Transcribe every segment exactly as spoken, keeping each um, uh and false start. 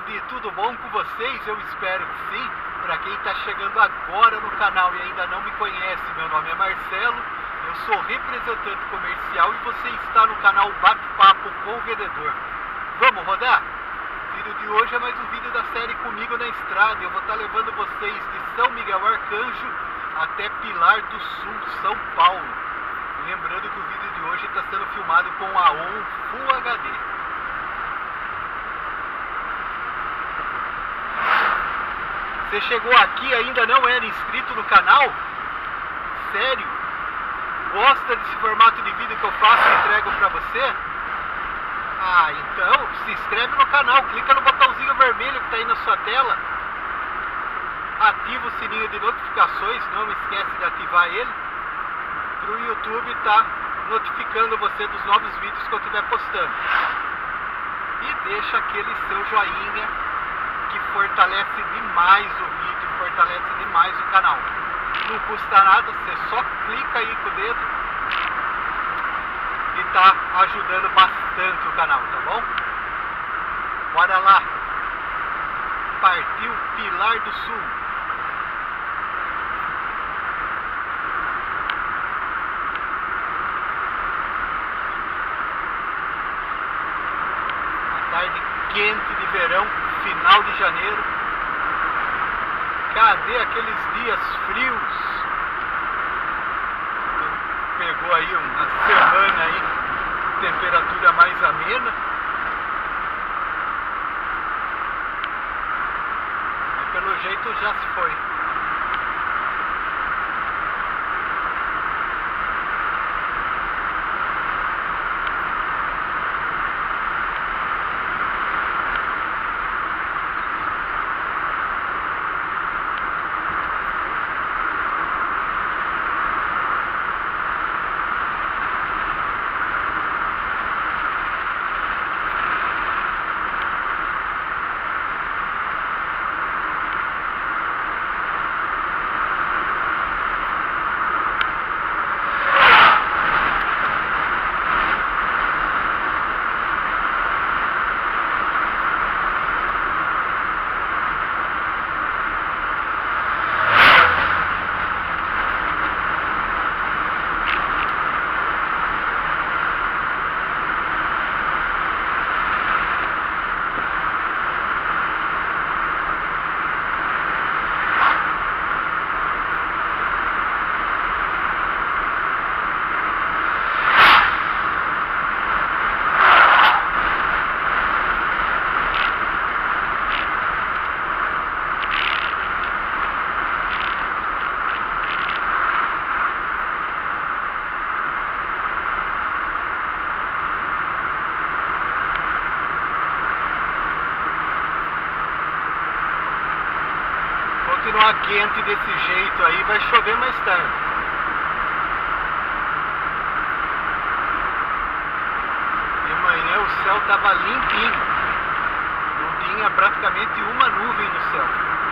tarde, tudo bom com vocês? Eu espero que sim. Para quem está chegando agora no canal e ainda não me conhece, meu nome é Marcelo, eu sou representante comercial e você está no canal Bate-Papo com o Vendedor. Vamos rodar? O vídeo de hoje é mais um vídeo da série Comigo na Estrada. Eu vou estar levando vocês de São Miguel Arcanjo até Pilar do Sul, São Paulo. Lembrando que o vídeo de hoje está sendo filmado com a ON Full H D. Você chegou aqui e ainda não era inscrito no canal? Sério? Gosta desse formato de vídeo que eu faço e entrego pra você? Ah, então se inscreve no canal, clica no botãozinho vermelho que está aí na sua tela. Ativa o sininho de notificações, não esquece de ativar ele, para o YouTube estar notificando você dos novos vídeos que eu estiver postando. E deixa aquele seu joinha que fortalece demais o vídeo, fortalece demais o canal. Não custa nada, você só clica aí com o dedo e tá ajudando bastante o canal, tá bom? Bora lá! Partiu Pilar do Sul. Uma tarde quente de verão, final de janeiro. Cadê aqueles dias frios? Pegou aí uma semana aí, temperatura mais amena. E pelo jeito já se foi. Continuar quente desse jeito aí, vai chover mais tarde. De manhã o céu estava limpinho, não tinha praticamente uma nuvem no céu.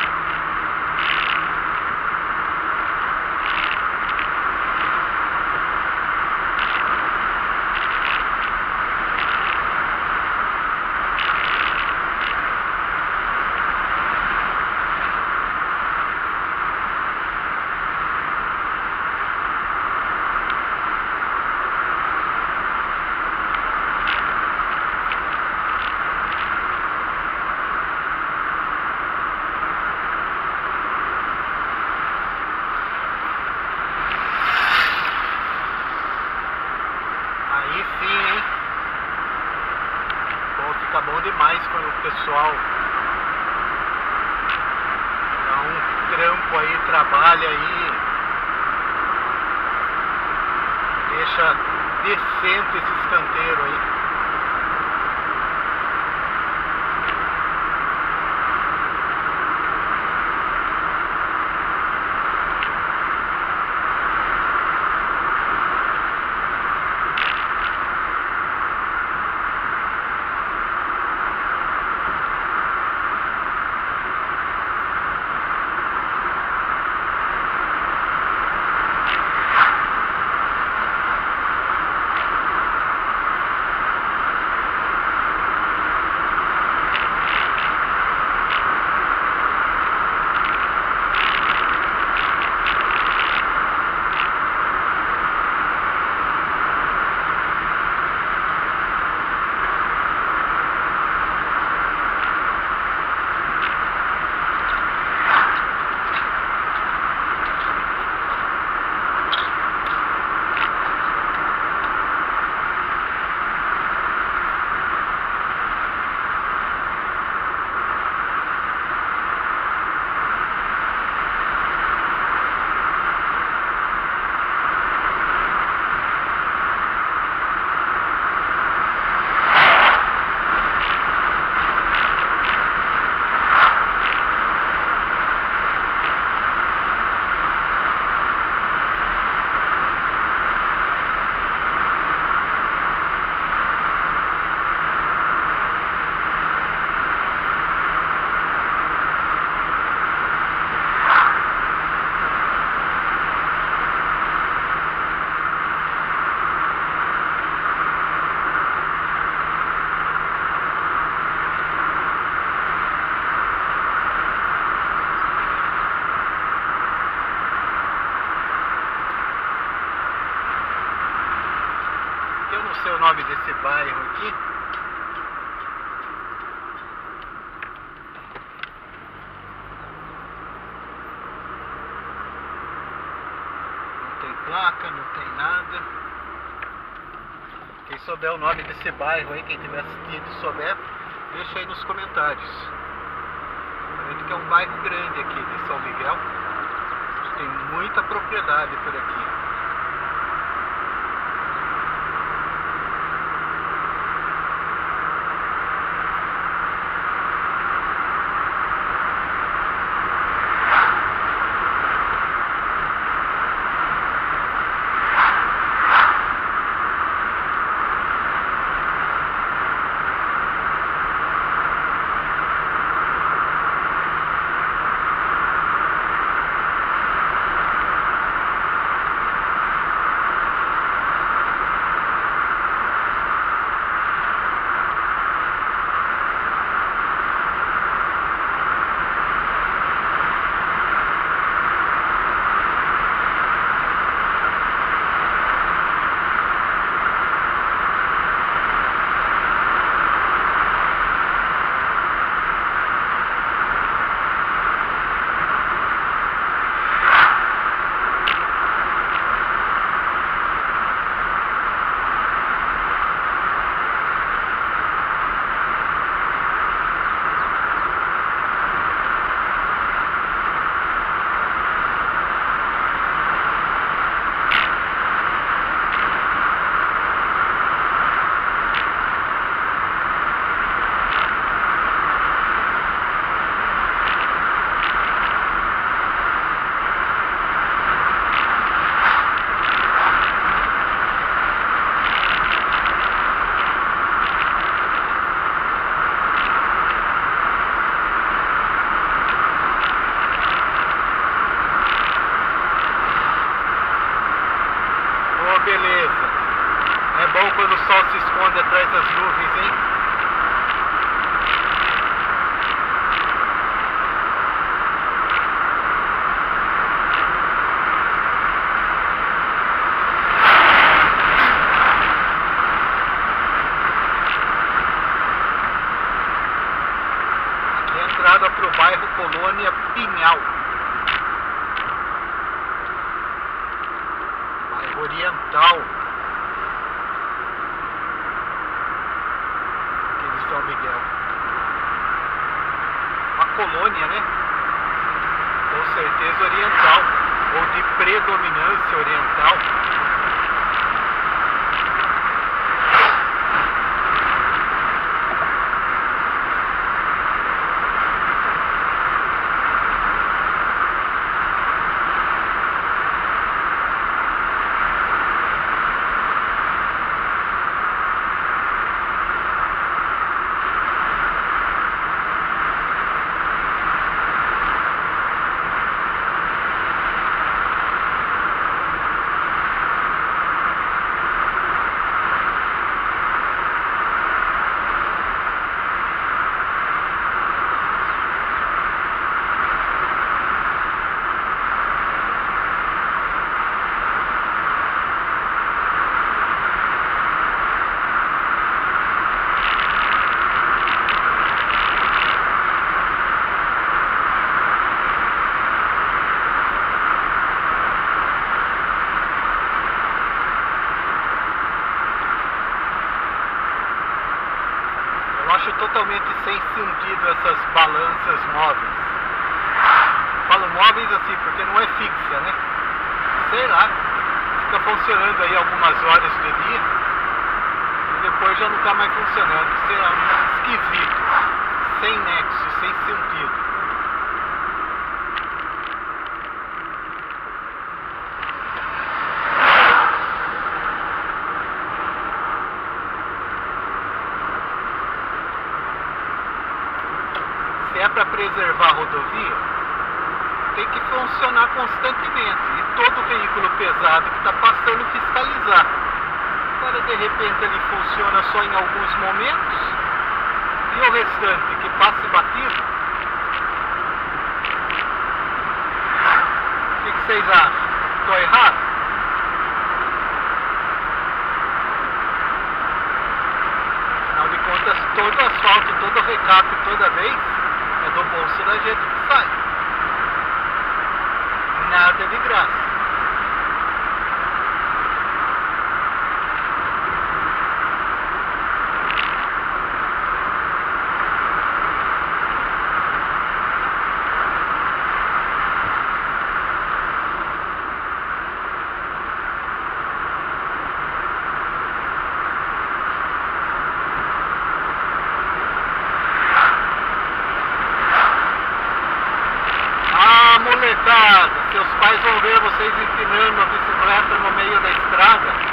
Aí sim, hein? Pô, fica bom demais quando o pessoal dá um trampo aí, trabalha aí, deixa decente esses canteiros aí. sei o nome desse bairro aqui. Não tem placa, não tem nada. Quem souber o nome desse bairro aí, quem estiver assistindo e souber, deixa aí nos comentários. Parece que é um bairro grande aqui de São Miguel. Tem muita propriedade por aqui. Beleza. É bom quando o sol se esconde atrás das nuvens, hein? Aqui é a entrada para o bairro Colônia Pinhal. Oriental aqui de São Miguel. Uma colônia, né? Com certeza oriental, ou de predominância oriental. Eu acho totalmente sem sentido essas balanças móveis. Falo móveis assim porque não é fixa, né? Sei lá, fica funcionando aí algumas horas do dia e depois já não está mais funcionando. Sei lá, esquisito, sem nexo, sem sentido. Se é para preservar a rodovia, tem que funcionar constantemente e todo veículo pesado que está passando fiscalizar. Agora de repente ele funciona só em alguns momentos e o restante que passa batido. O que, que vocês acham? Estou errado? recap toda vez é do bolso da gente que sai. Nada de graça. Molecada, seus pais vão ver vocês empinando a bicicleta no meio da estrada.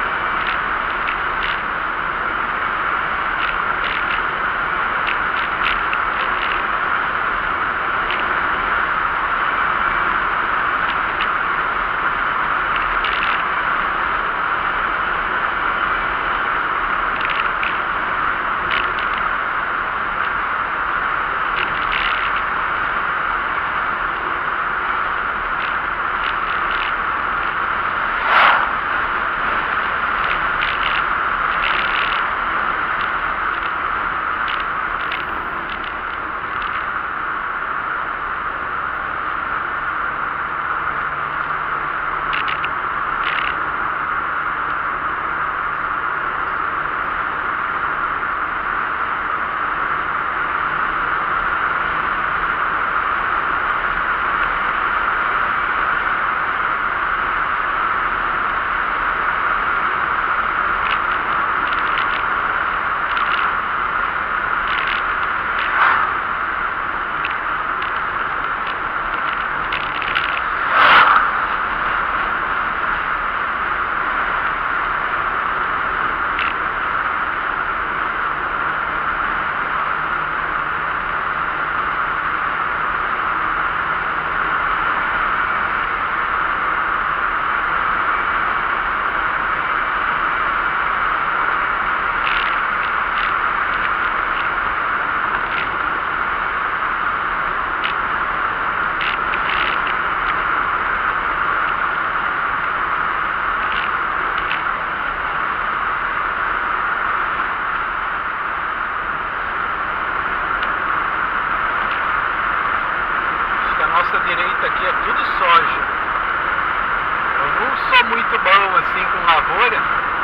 Direita aqui é tudo soja. Eu não sou muito bom assim com lavoura,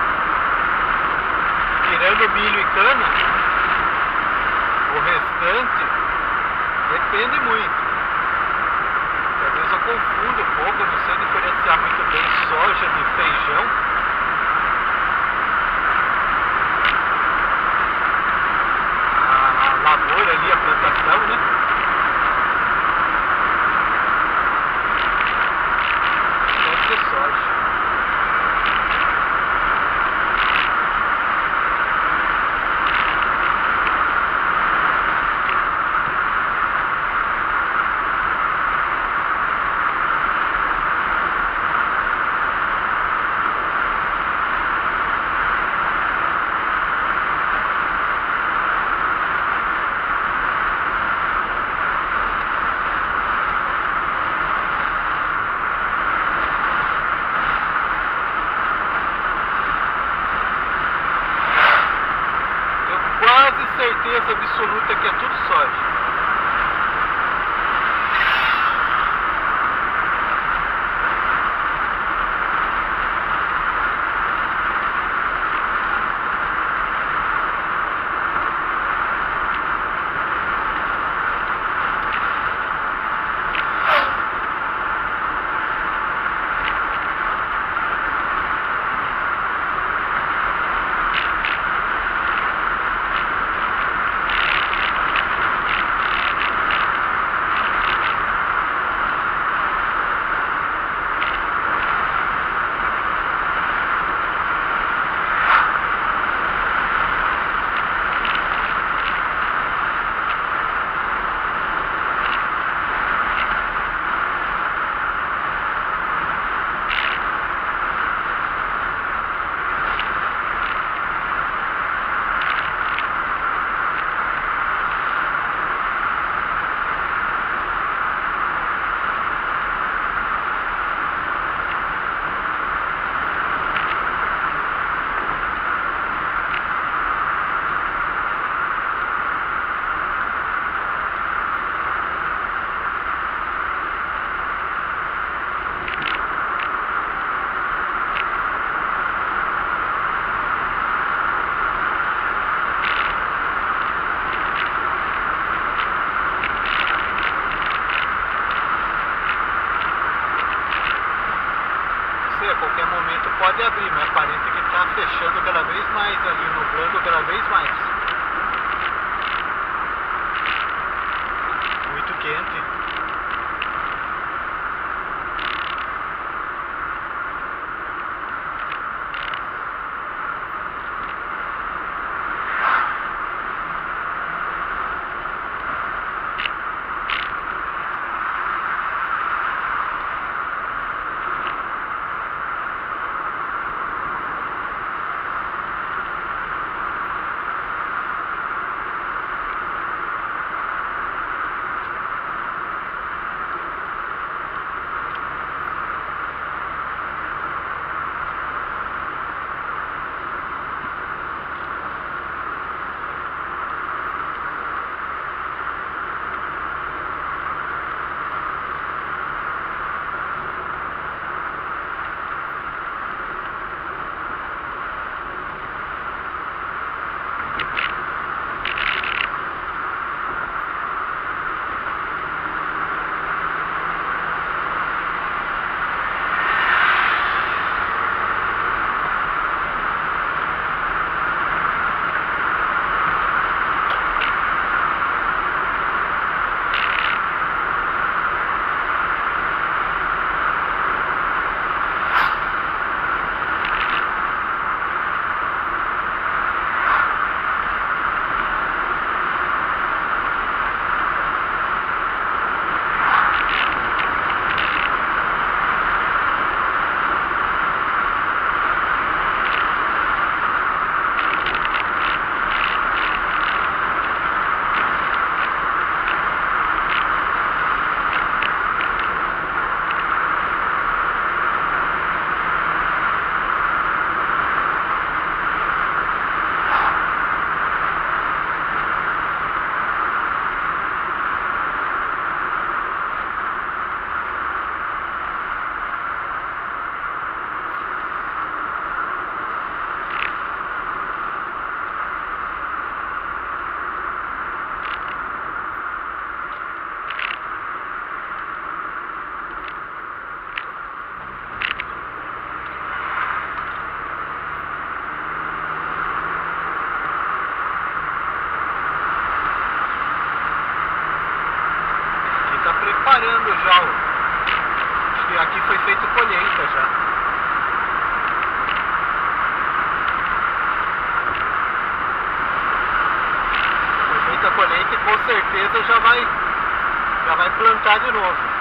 tirando milho e cana. O restante depende muito. Às vezes eu confundo um pouco, eu não sei diferenciar muito bem soja de feijão. A lavoura ali, a plantação, né? Soja. qualquer momento pode abrir, mas aparenta que está fechando cada vez mais ali, nublando cada vez mais. Muito quente. Preparando já, acho que aqui foi feito colheita já. Foi feita a colheita e com certeza já vai, já vai plantar de novo.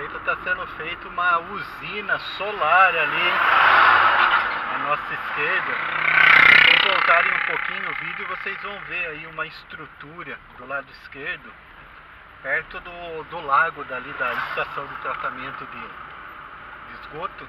jeito está sendo feita uma usina solar ali à nossa esquerda. Se vocês voltarem um pouquinho o vídeo, vocês vão ver aí uma estrutura do lado esquerdo, perto do, do lago dali da estação de tratamento de, de esgoto.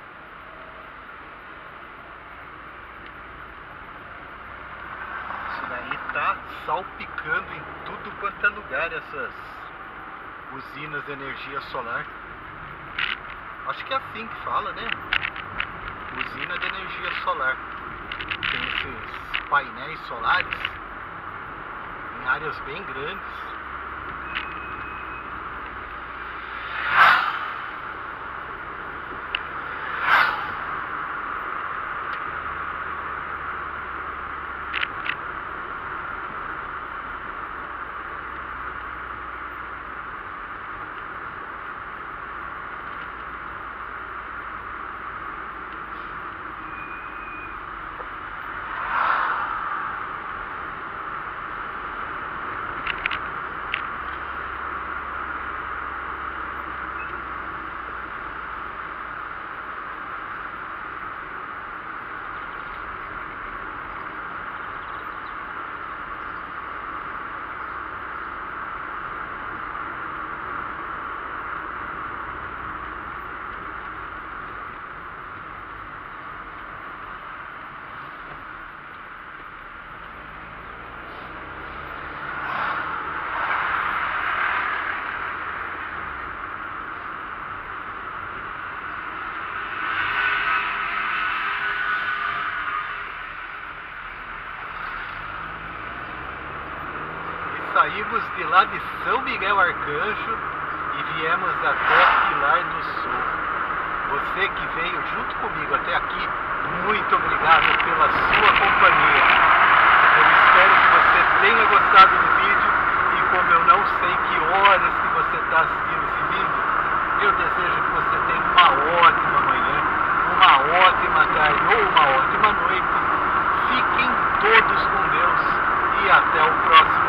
Isso daí tá salpicando em tudo quanto é lugar, essas usinas de energia solar. Acho que é assim que fala, né? Usina de energia solar. Tem esses painéis solares em áreas bem grandes. Saímos de lá de São Miguel Arcanjo e viemos até Pilar do Sul. Você que veio junto comigo até aqui, muito obrigado pela sua companhia. Eu espero que você tenha gostado do vídeo e como eu não sei que horas que você está assistindo esse vídeo, eu desejo que você tenha uma ótima manhã, uma ótima tarde ou uma ótima noite. Fiquem todos com Deus e até o próximo